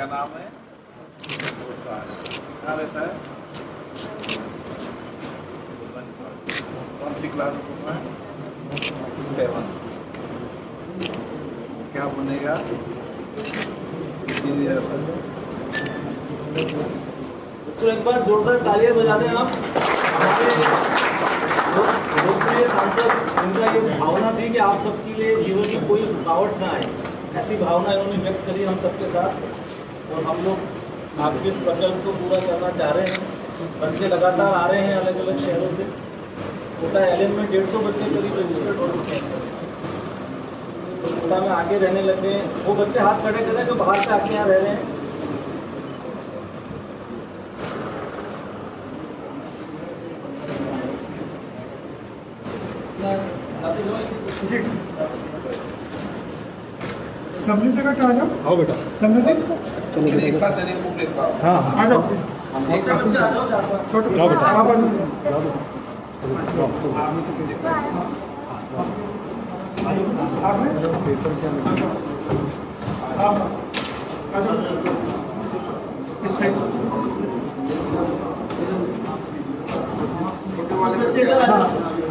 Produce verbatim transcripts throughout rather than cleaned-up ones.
क्या नाम है? कहाँ रहता है? कौन सी क्लास में? सेवन। क्या बनेगा? बच्चों एक बार जोरदार तालियां बजा दें आप। हमारे लोकप्रिय सांसद, इनका ये भावना थी कि आप सबके लिए जीवन की कोई रुकावट ना आए, ऐसी भावना इन्होंने व्यक्त करी हम सबके साथ। और हम लोग आपके इस प्रकल्प को पूरा करना चाह रहे हैं। बच्चे लगातार आ रहे हैं अलग अलग शहरों से। कोटा एल एम में डेढ़ सौ बच्चे करीब रजिस्टर्ड हो चुके हैं। तो कोटा में आके रहने लगे हैं। वो बच्चे हाथ खड़े करें जो बाहर से आके यहाँ रह रहे हैं। समृद्धि का आ जाओ। आओ बेटा। समृद्धि एक साथ देने को लेता हूँ। हाँ आ जाओ। एक साथ बच्चे आ जाओ, चार पाँच। छोटे जाओ बेटा। आप आ जाओ। आपने आप आ जाओ। इस साइड। छोटे वाले बच्चे इधर आ जाओ।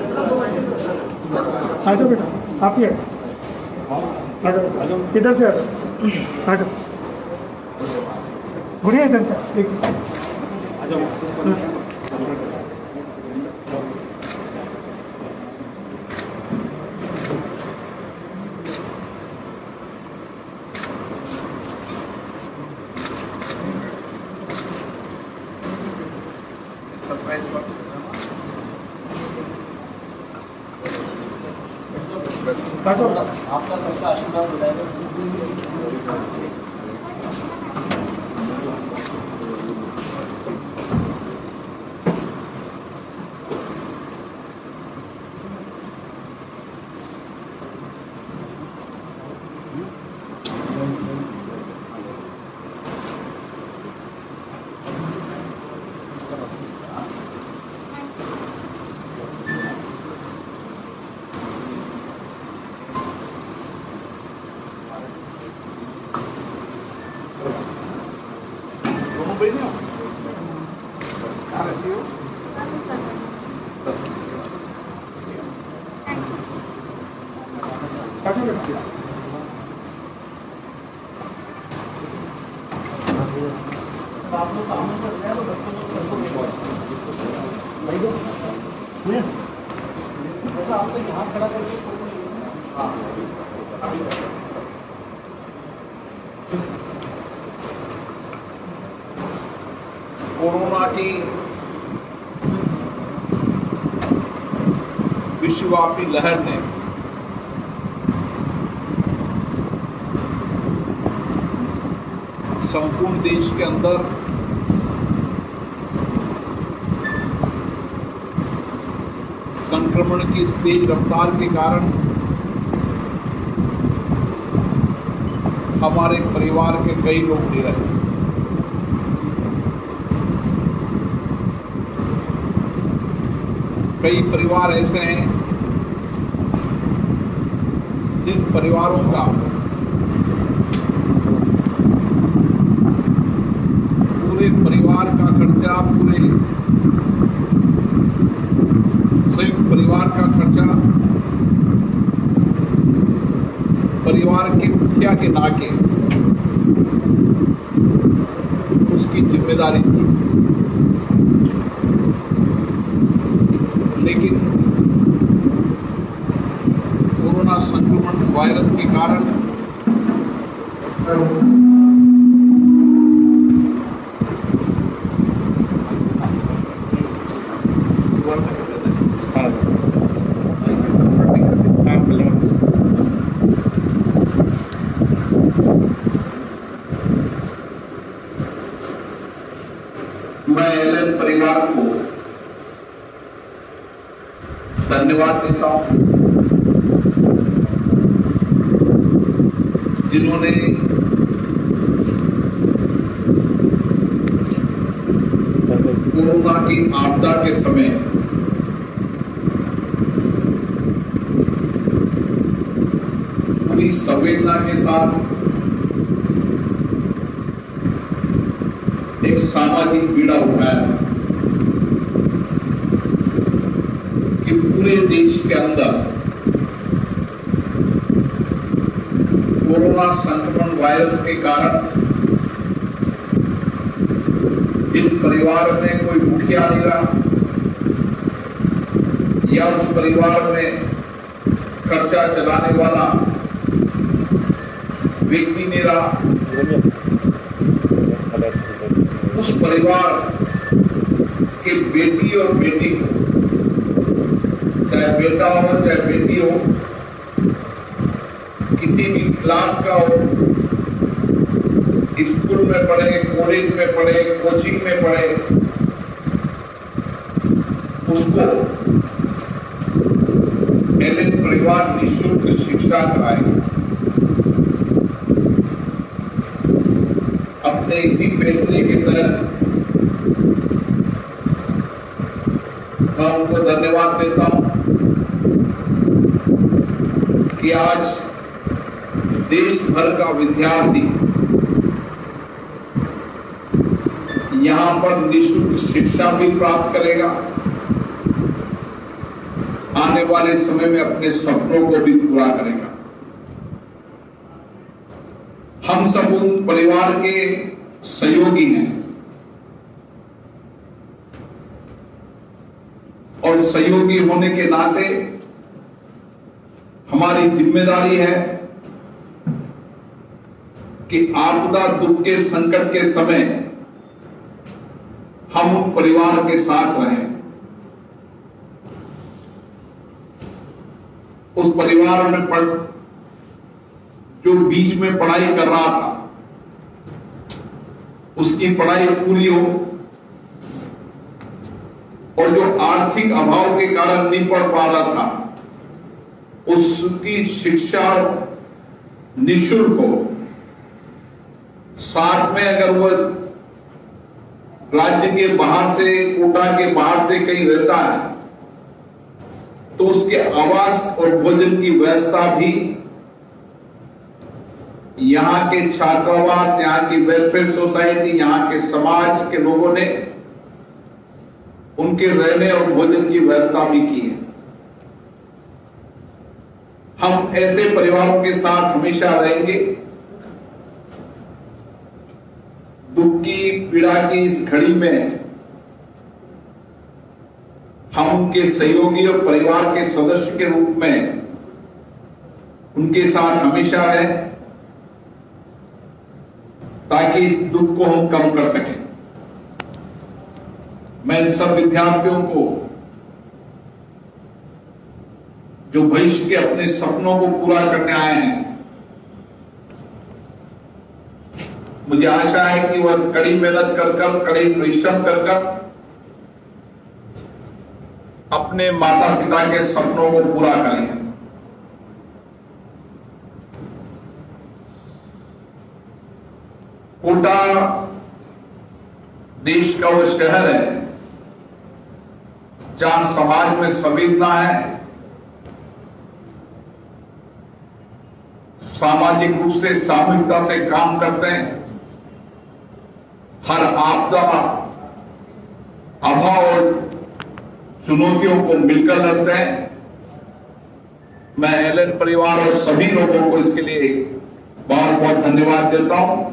आ जाओ बेटा, आप ही है। आ जाओ, किधर से आ जाओ। आ जाओ, गुड़िया इधर से एक आ जाओ। सरप्राइज बात आ जाओ। आपका सबका आशीर्वाद बताएगा। दोनों बहने हो? कहाँ रहती हो? आ जाओ बेटा। आप लोग सामने से रहे हैं तो बच्चों को सबको ऐसा आपको यहाँ खड़ा करके फोटो लेना। हाँ। कोरोना की विश्वव्यापी लहर ने संपूर्ण देश के अंदर संक्रमण की इस तेज रफ्तार के कारण हमारे परिवार के कई लोग निरह हैं। कई परिवार ऐसे हैं जिन परिवारों का पूरे परिवार का खर्चा, पूरे संयुक्त परिवार का खर्चा परिवार के मुखिया के नाके उसकी जिम्मेदारी थी। लेकिन कोरोना संक्रमण वायरस के कारण मैं एलएन परिवार को धन्यवाद देता हूं, जिन्होंने कोरोना की आपदा के समय पूरी संवेदना के साथ एक सामाजिक पीड़ा उठाया कि पूरे देश के अंदर कोरोना संक्रमण वायरस के कारण इस परिवार में कोई मुखिया नहीं रहा या उस परिवार में खर्चा चलाने वाला व्यक्ति नहीं रहा। उस परिवार के बेटी और बेटी को, चाहे बेटा हो चाहे बेटी हो, किसी भी क्लास का हो, स्कूल में पढ़े, कॉलेज में पढ़े, कोचिंग में पढ़े, उसको एलेन परिवार निःशुल्क शिक्षा कराएगा। अपने इसी फैसले के तहत मैं उनको धन्यवाद देता हूं कि आज देश भर का विद्यार्थी यहां पर निःशुल्क शिक्षा भी प्राप्त करेगा, आने वाले समय में अपने सपनों को भी पूरा करेगा। हम सब उन परिवार के सहयोगी हैं और सहयोगी होने के नाते हमारी जिम्मेदारी है कि आपदा दुख के संकट के समय हम उन परिवार के साथ रहें। उस परिवार में पढ़ जो बीच में पढ़ाई कर रहा था उसकी पढ़ाई पूरी हो और जो आर्थिक अभाव के कारण नहीं पढ़ पा रहा था उसकी शिक्षा निःशुल्क हो। साथ में अगर वह राज्य के बाहर से, कोटा के बाहर से कहीं रहता है तो उसके आवास और भोजन की व्यवस्था भी यहाँ के छात्रावास, यहाँ की वेलफेयर सोसाइटी, यहाँ के समाज के लोगों ने उनके रहने और भोजन की व्यवस्था भी की है। हम ऐसे परिवारों के साथ हमेशा रहेंगे। दुख की, पीड़ा की इस घड़ी में हम उनके सहयोगी और परिवार के सदस्य के रूप में उनके साथ हमेशा रहें ताकि इस दुख को हम कम कर सकें। मैं इन सब विद्यार्थियों को जो भविष्य के अपने सपनों को पूरा करने आए हैं, मुझे आशा है कि वह कड़ी मेहनत कर कर, कड़ी परिश्रम कर कर अपने माता पिता के सपनों को पूरा करें। कोटा देश का वो शहर है जहां समाज में संवेदना है, सामाजिक रूप से, सामूहिकता से काम करते हैं, हर आपदा, अभाव और चुनौतियों को मिलकर लड़ते हैं। मैं एलेन परिवार और सभी लोगों को इसके लिए बहुत बहुत धन्यवाद देता हूं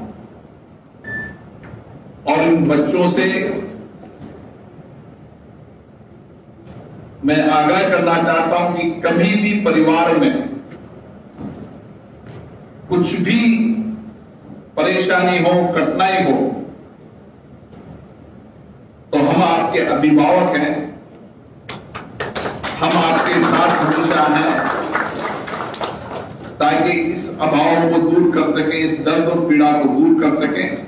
और इन बच्चों से मैं आगाह करना चाहता हूं कि कभी भी परिवार में कुछ भी परेशानी हो, कठिनाई हो, तो हम आपके अभिभावक हैं, हम आपके साथ हमेशा हैं ताकि इस अभाव को दूर कर सकें, इस दर्द और पीड़ा को दूर कर सकें।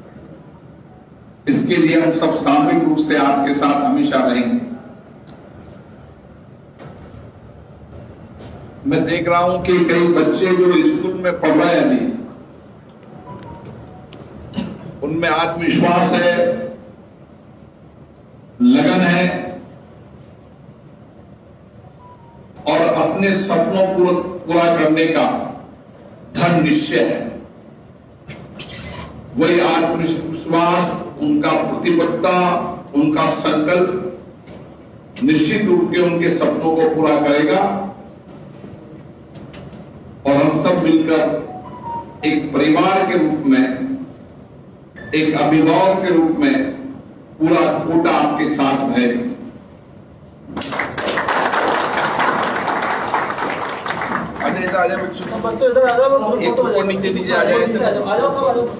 इसके लिए हम सब सामूहिक रूप से आपके साथ हमेशा रहेंगे। मैं देख रहा हूं कि कई बच्चे जो स्कूल में पढ़ रहे हैं अभी, उनमें आत्मविश्वास है, लगन है और अपने सपनों को पूरा करने का दृढ़ निश्चय है। वही आत्मविश्वास, उनका प्रतिबद्धता, उनका संकल्प निश्चित रूप से उनके सपनों को पूरा करेगा और हम सब मिलकर एक परिवार के रूप में, एक अभिभावक के रूप में पूरा कोटा आपके साथ है। अजय इधर आ जाओ, बच्चों इधर आ जाओ, एक फोटो ऊपर नीचे नीचे आ जाओ, ऐसे। आ जाओ, आ जाओ, सब आ जाओ।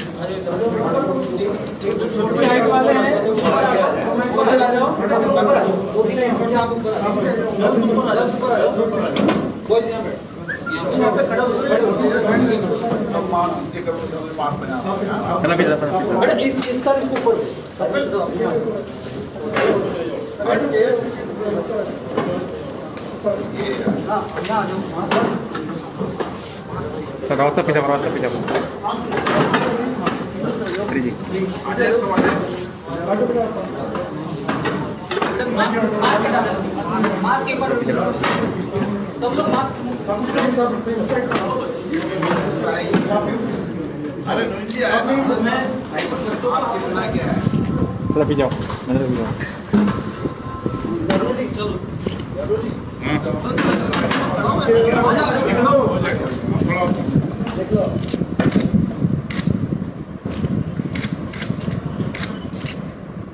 छोटे हाइट वाले हैं, ऊपर आ जाओ, ऊपर आ जाओ, ऊपर आ जाओ, कोई यहाँ पे यहाँ पे खड़ा हो जाओ। सब मार नीचे करो, मार पे आ। है ना पीछे बेटा इस इस साल इसको ऊपर हां यहाँ आ जाओ। सर रास्ता पीछे रास्ता पीछे जी अजय सब आ जाओ। मास्क एक बार सब लोग मास्क अरे नवीन जी आया ना, मैं आपके बुला के आया। थोड़ा पीछे अंदर पीछे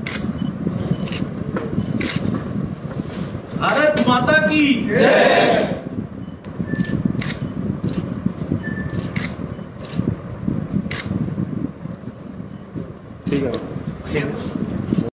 भारत माता की जय।